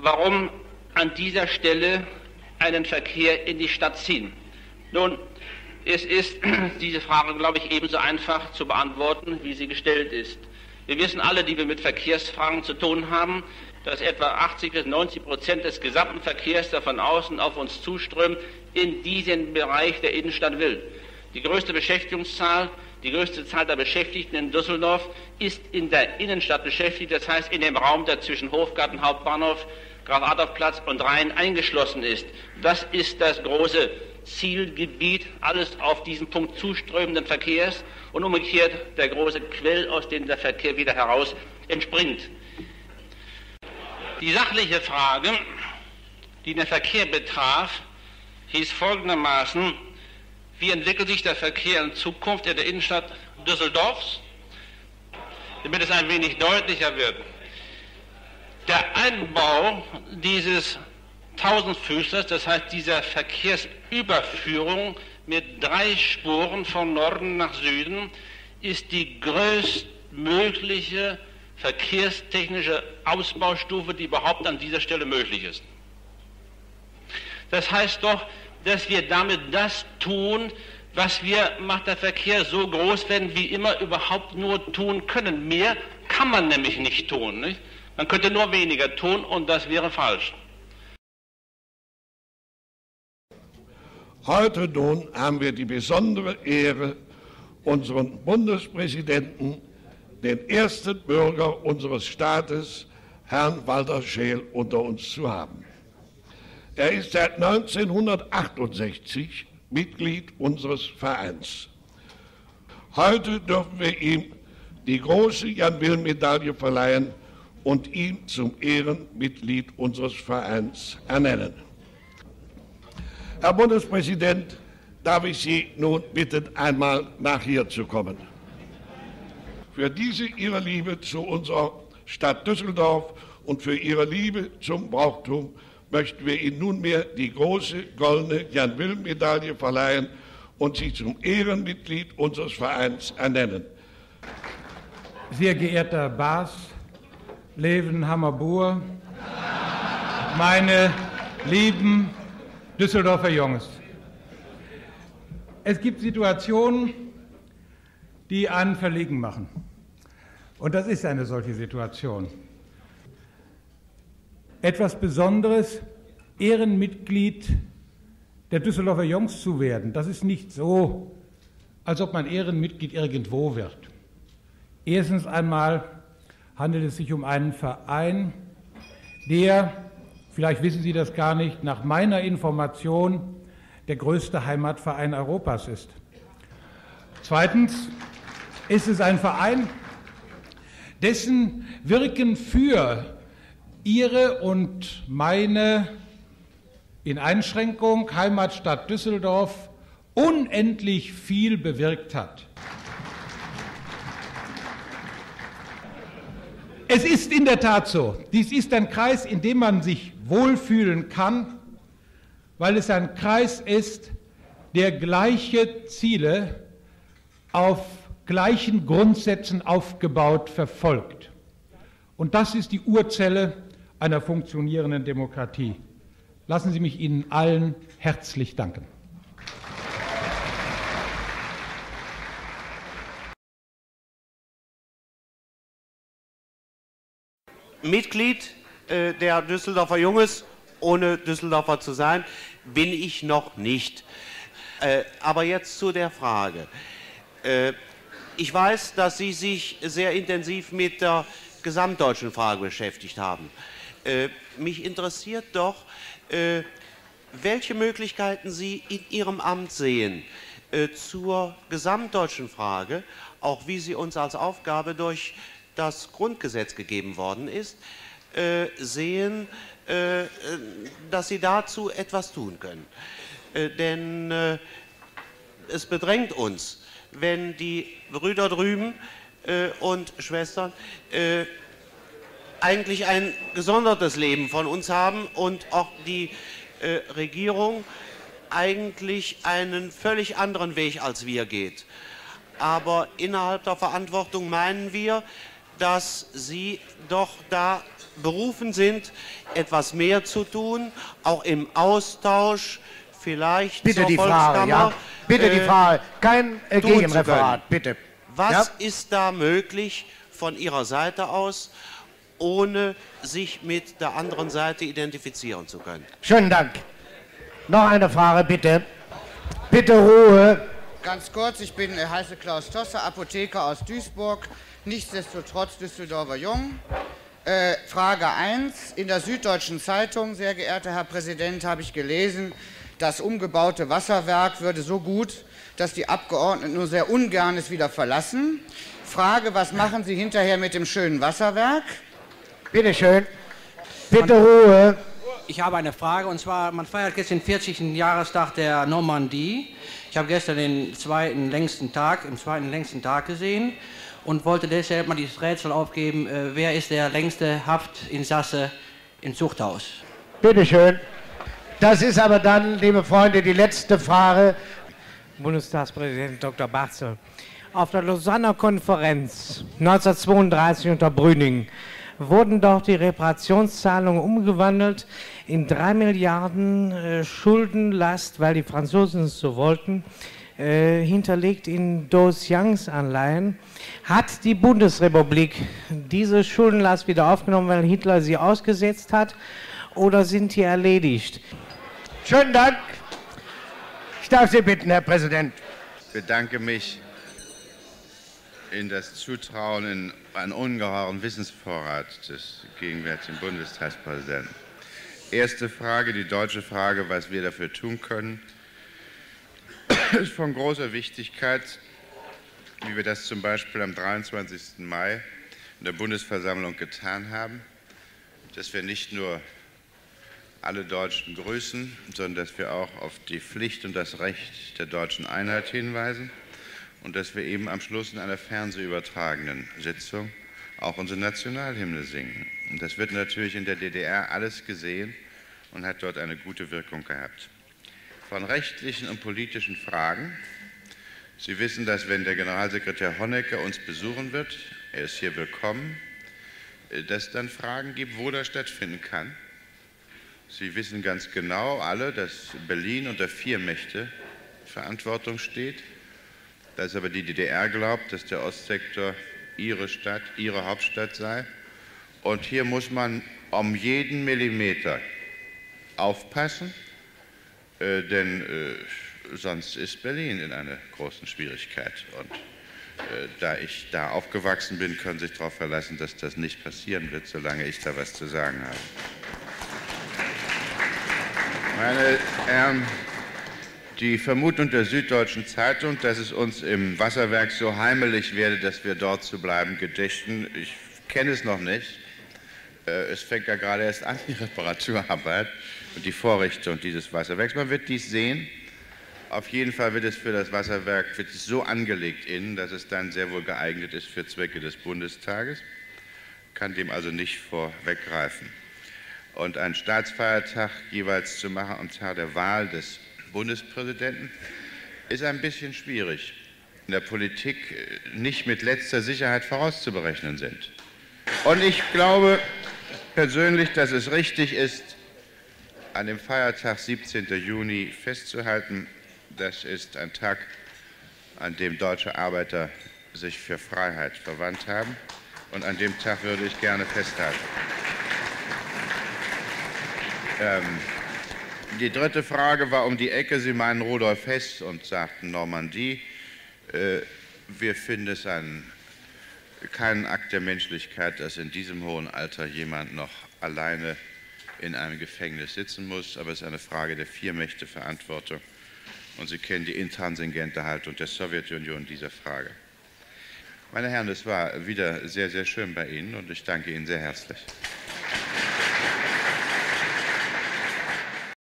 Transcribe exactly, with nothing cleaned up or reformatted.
warum an dieser Stelle einen Verkehr in die Stadt ziehen? Nun, es ist diese Frage, glaube ich, ebenso einfach zu beantworten, wie sie gestellt ist. Wir wissen alle, die wir mit Verkehrsfragen zu tun haben, dass etwa achtzig bis neunzig Prozent des gesamten Verkehrs, der von außen auf uns zuströmt, in diesen Bereich der Innenstadt will. Die größte Beschäftigungszahl, die größte Zahl der Beschäftigten in Düsseldorf ist in der Innenstadt beschäftigt, das heißt in dem Raum, der zwischen Hofgarten, Hauptbahnhof, Graf-Adolf-Platz und Rhein eingeschlossen ist. Das ist das große Zielgebiet alles auf diesen Punkt zuströmenden Verkehrs und umgekehrt der große Quell, aus dem der Verkehr wieder heraus entspringt. Die sachliche Frage, die den Verkehr betraf, hieß folgendermaßen: Wie entwickelt sich der Verkehr in Zukunft in der Innenstadt Düsseldorfs? Damit es ein wenig deutlicher wird. Der Einbau dieses Tausendfüßlers, das heißt dieser Verkehrsüberführung mit drei Spuren von Norden nach Süden, ist die größtmögliche verkehrstechnische Ausbaustufe, die überhaupt an dieser Stelle möglich ist. Das heißt doch, dass wir damit das tun, was wir, macht der Verkehr so groß werden, wie immer überhaupt nur tun können. Mehr kann man nämlich nicht tun. Nicht? Man könnte nur weniger tun und das wäre falsch. Heute nun haben wir die besondere Ehre, unseren Bundespräsidenten, den ersten Bürger unseres Staates, Herrn Walter Scheel, unter uns zu haben. Er ist seit neunzehnhundertachtundsechzig Mitglied unseres Vereins. Heute dürfen wir ihm die große Jan-Will-Medaille verleihen und ihn zum Ehrenmitglied unseres Vereins ernennen. Herr Bundespräsident, darf ich Sie nun bitten, einmal nach hier zu kommen. Für diese Ihre Liebe zu unserer Stadt Düsseldorf und für Ihre Liebe zum Brauchtum möchten wir Ihnen nunmehr die große goldene Jan-Will-Medaille verleihen und Sie zum Ehrenmitglied unseres Vereins ernennen. Sehr geehrter Bas, Leven Hammerbuhr, meine lieben Düsseldorfer Jungs. Es gibt Situationen, die einen verlegen machen. Und das ist eine solche Situation. Etwas Besonderes, Ehrenmitglied der Düsseldorfer Jungs zu werden, das ist nicht so, als ob man Ehrenmitglied irgendwo wird. Erstens einmal handelt es sich um einen Verein, der, vielleicht wissen Sie das gar nicht, nach meiner Information der größte Heimatverein Europas ist. Zweitens ist es ein Verein, dessen Wirken für Ihre und meine, in Einschränkung, Heimatstadt Düsseldorf unendlich viel bewirkt hat. Es ist in der Tat so, dies ist ein Kreis, in dem man sich wohlfühlen kann, weil es ein Kreis ist, der gleiche Ziele auf gleichen Grundsätzen aufgebaut verfolgt. Und das ist die Urzelle einer funktionierenden Demokratie. Lassen Sie mich Ihnen allen herzlich danken. Mitglied äh, der Düsseldorfer Junges, ohne Düsseldorfer zu sein, bin ich noch nicht. Äh, aber jetzt zu der Frage. Äh, ich weiß, dass Sie sich sehr intensiv mit der gesamtdeutschen Frage beschäftigt haben. Äh, mich interessiert doch, äh, welche Möglichkeiten Sie in Ihrem Amt sehen äh, zur gesamtdeutschen Frage, auch wie sie uns als Aufgabe durch das Grundgesetz gegeben worden ist, äh, sehen, äh, dass Sie dazu etwas tun können. Äh, denn äh, es bedrängt uns, wenn die Brüder drüben äh, und Schwestern äh, eigentlich ein gesondertes Leben von uns haben und auch die äh, Regierung eigentlich einen völlig anderen Weg als wir geht. Aber innerhalb der Verantwortung meinen wir, dass Sie doch da berufen sind, etwas mehr zu tun, auch im Austausch vielleicht bitte zur die Volkskammer. Frage, ja? Bitte die Frage, kein äh, tun Gegenreferat, bitte. Was ja? ist da möglich von Ihrer Seite aus, ohne sich mit der anderen Seite identifizieren zu können? Schönen Dank. Noch eine Frage, bitte. Bitte Ruhe. Ganz kurz, ich bin, äh, heiße Klaus Tosse, Apotheker aus Duisburg, nichtsdestotrotz Düsseldorfer Jung. Äh, Frage eins. In der Süddeutschen Zeitung, sehr geehrter Herr Präsident, habe ich gelesen, das umgebaute Wasserwerk würde so gut, dass die Abgeordneten nur sehr ungern es wieder verlassen. Frage, was machen Sie hinterher mit dem schönen Wasserwerk? Bitte schön. Bitte Ruhe. Ich habe eine Frage, und zwar, man feiert jetzt den vierzigsten Jahrestag der Normandie. Ich habe gestern den zweiten längsten Tag, im zweiten längsten Tag gesehen und wollte deshalb mal dieses Rätsel aufgeben, äh, wer ist der längste Haftinsasse im Zuchthaus? Bitte schön. Das ist aber dann, liebe Freunde, die letzte Frage. Bundestagspräsident Doktor Barzel. Auf der Lausanner Konferenz neunzehnhundertzweiunddreißig unter Brüning wurden doch die Reparationszahlungen umgewandelt in drei Milliarden äh, Schuldenlast, weil die Franzosen es so wollten, äh, hinterlegt in Docians-Anleihen. Hat die Bundesrepublik diese Schuldenlast wieder aufgenommen, weil Hitler sie ausgesetzt hat, oder sind die erledigt? Schönen Dank. Ich darf Sie bitten, Herr Präsident. Ich bedanke mich in das Zutrauen in einen ungeheuren Wissensvorrat des gegenwärtigen Bundestagspräsidenten. Erste Frage, die deutsche Frage, was wir dafür tun können, ist von großer Wichtigkeit, wie wir das zum Beispiel am dreiundzwanzigsten Mai in der Bundesversammlung getan haben, dass wir nicht nur alle Deutschen grüßen, sondern dass wir auch auf die Pflicht und das Recht der deutschen Einheit hinweisen und dass wir eben am Schluss in einer fernsehübertragenen Sitzung auch unsere Nationalhymne singen. Und das wird natürlich in der D D R alles gesehen und hat dort eine gute Wirkung gehabt. Von rechtlichen und politischen Fragen. Sie wissen, dass wenn der Generalsekretär Honecker uns besuchen wird, er ist hier willkommen, dass es dann Fragen gibt, wo das stattfinden kann. Sie wissen ganz genau alle, dass Berlin unter vier Mächte Verantwortung steht, dass aber die D D R glaubt, dass der Ostsektor ihre Stadt, ihre Hauptstadt sei. Und hier muss man um jeden Millimeter aufpassen, äh, denn äh, sonst ist Berlin in einer großen Schwierigkeit. Und äh, da ich da aufgewachsen bin, können Sie sich darauf verlassen, dass das nicht passieren wird, solange ich da was zu sagen habe. Meine Herren, die Vermutung der Süddeutschen Zeitung, dass es uns im Wasserwerk so heimelig werde, dass wir dort zu bleiben gedächten, ich kenne es noch nicht. Es fängt ja gerade erst an, die Reparaturarbeit und die Vorrichtung dieses Wasserwerks. Man wird dies sehen. Auf jeden Fall wird es für das Wasserwerk wird es so angelegt innen, dass es dann sehr wohl geeignet ist für Zwecke des Bundestages. Kann dem also nicht vorweggreifen. Und einen Staatsfeiertag jeweils zu machen am Tag der Wahl des Bundespräsidenten ist ein bisschen schwierig. In der Politik nicht mit letzter Sicherheit vorauszuberechnen sind. Und ich glaube persönlich, dass es richtig ist, an dem Feiertag siebzehnten Juni festzuhalten. Das ist ein Tag, an dem deutsche Arbeiter sich für Freiheit verwandt haben. Und an dem Tag würde ich gerne festhalten. Ähm, die dritte Frage war um die Ecke. Sie meinen Rudolf Hess und sagten Normandie. Äh, wir finden es ein, keinen Akt der Menschlichkeit, dass in diesem hohen Alter jemand noch alleine in einem Gefängnis sitzen muss. Aber es ist eine Frage der Viermächte-Verantwortung. Und Sie kennen die intransigente Haltung der Sowjetunion in dieser Frage. Meine Herren, es war wieder sehr, sehr schön bei Ihnen und ich danke Ihnen sehr herzlich.